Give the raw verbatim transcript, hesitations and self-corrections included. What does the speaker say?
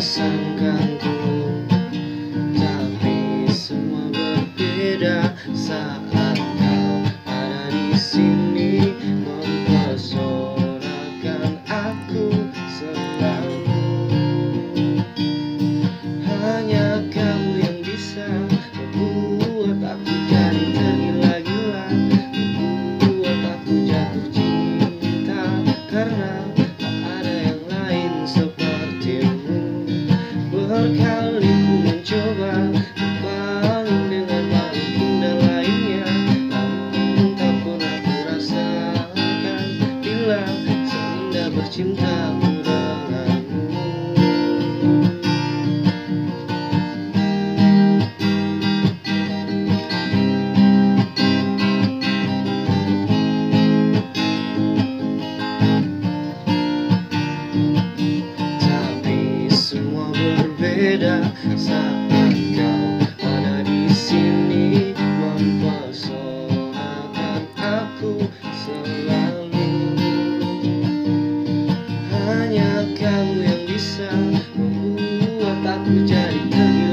mengesankanku. Tapi semua berbeda saat kau ada di sini, mempesonakan aku selalu. Hanya kamu yang bisa membuat aku jadi tergila-gila, membuat aku jatuh cinta, karena tak ada yang lain sepertimu. Berkali ku mencoba berpaling dengan makhluk indah lainnya, namun tak pernah ku rasakan bila seindah bercintaku denganmu. Tapi semua berbeda saat kau ada di sini, mempesonakan aku selalu. Hanya kamu yang bisa membuat aku jadi tergila.